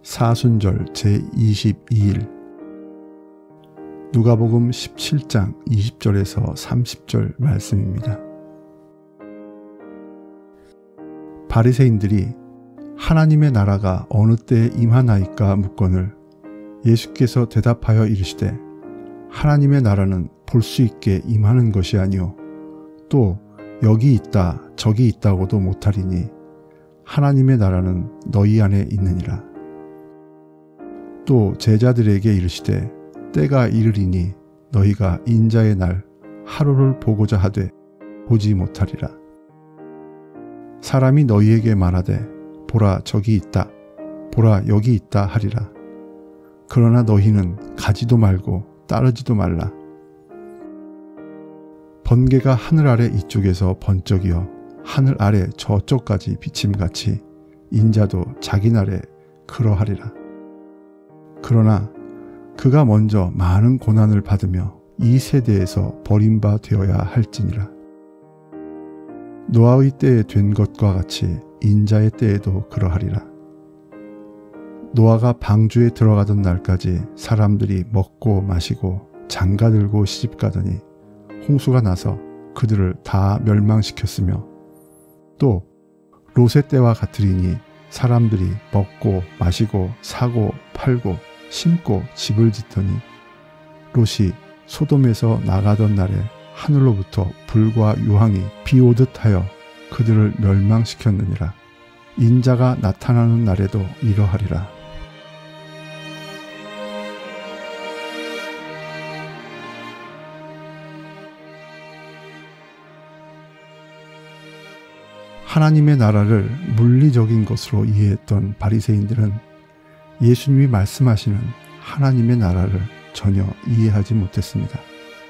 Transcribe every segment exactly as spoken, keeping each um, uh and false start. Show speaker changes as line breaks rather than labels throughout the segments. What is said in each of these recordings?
사순절 제이십이 일 누가복음 십칠 장 이십 절에서 삼십 절 말씀입니다. 바리새인들이 하나님의 나라가 어느 때에 임하나이까 묻거늘 예수께서 대답하여 이르시되 하나님의 나라는 볼 수 있게 임하는 것이 아니요 또 여기 있다 저기 있다고도 못하리니 하나님의 나라는 너희 안에 있느니라. 또 제자들에게 이르시되 때가 이르리니 너희가 인자의 날 하루를 보고자 하되 보지 못하리라. 사람이 너희에게 말하되 보라 저기 있다 보라 여기 있다 하리라. 그러나 너희는 가지도 말고 따르지도 말라. 번개가 하늘 아래 이쪽에서 번쩍이어 하늘 아래 저쪽까지 비침같이 인자도 자기 날에 그러하리라. 그러나 그가 먼저 많은 고난을 받으며 이 세대에서 버림바 되어야 할지니라. 노아의 때에 된 것과 같이 인자의 때에도 그러하리라. 노아가 방주에 들어가던 날까지 사람들이 먹고 마시고 장가들고 시집가더니 홍수가 나서 그들을 다 멸망시켰으며 또 롯의 때와 같으리니 사람들이 먹고 마시고 사고 팔고 심고 집을 짓더니 롯이 소돔에서 나가던 날에 하늘로부터 불과 유황이 비오듯 하여 그들을 멸망시켰느니라. 인자가 나타나는 날에도 이러하리라. 하나님의 나라를 물리적인 것으로 이해했던 바리새인들은 예수님이 말씀하시는 하나님의 나라를 전혀 이해하지 못했습니다.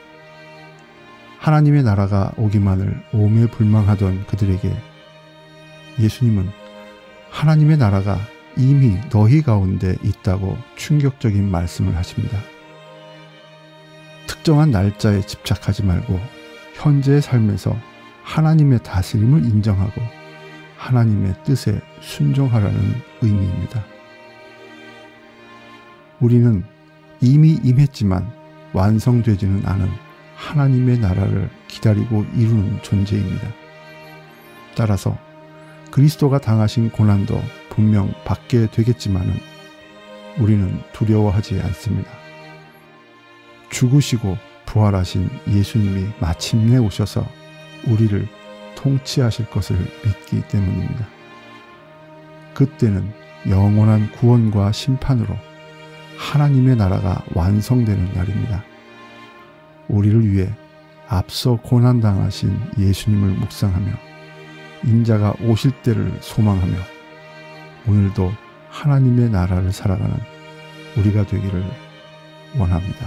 하나님의 나라가 오기만을 오매불망하던 그들에게 예수님은 하나님의 나라가 이미 너희 가운데 있다고 충격적인 말씀을 하십니다. 특정한 날짜에 집착하지 말고 현재의 삶에서 하나님의 다스림을 인정하고 하나님의 뜻에 순종하라는 의미입니다. 우리는 이미 임했지만 완성되지는 않은 하나님의 나라를 기다리고 이루는 존재입니다. 따라서 그리스도가 당하신 고난도 분명 받게 되겠지만은 우리는 두려워하지 않습니다. 죽으시고 부활하신 예수님이 마침내 오셔서 우리를 통치하실 것을 믿기 때문입니다. 그때는 영원한 구원과 심판으로 하나님의 나라가 완성되는 날입니다. 우리를 위해 앞서 고난당하신 예수님을 묵상하며 인자가 오실 때를 소망하며 오늘도 하나님의 나라를 살아가는 우리가 되기를 원합니다.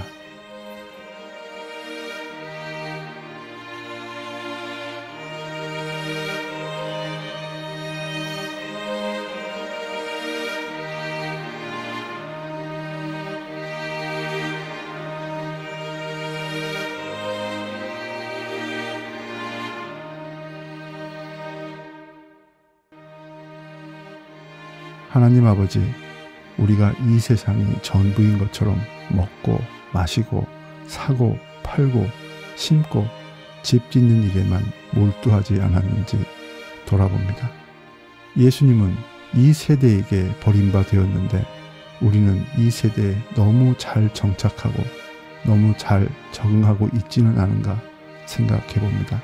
하나님 아버지, 우리가 이 세상이 전부인 것처럼 먹고 마시고 사고 팔고 심고 집 짓는 일에만 몰두하지 않았는지 돌아봅니다. 예수님은 이 세대에게 버림받았는데 우리는 이 세대에 너무 잘 정착하고 너무 잘 적응하고 있지는 않은가 생각해 봅니다.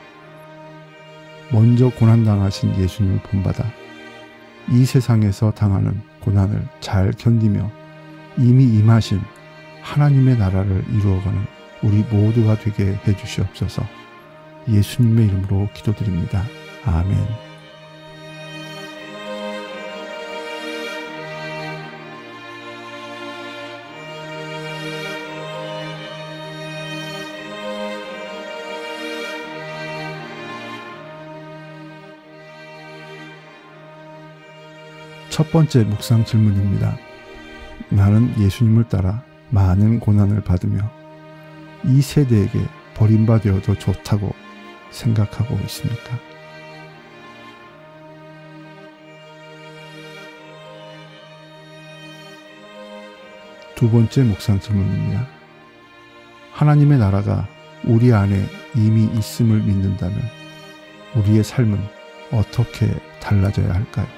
먼저 고난당하신 예수님을 본받아 이 세상에서 당하는 고난을 잘 견디며 이미 임하신 하나님의 나라를 이루어가는 우리 모두가 되게 해주시옵소서. 예수님의 이름으로 기도드립니다. 아멘. 첫 번째 묵상 질문입니다. 나는 예수님을 따라 많은 고난을 받으며 이 세대에게 버림받아도 좋다고 생각하고 있습니까? 두 번째 묵상 질문입니다. 하나님의 나라가 우리 안에 이미 있음을 믿는다면 우리의 삶은 어떻게 달라져야 할까요?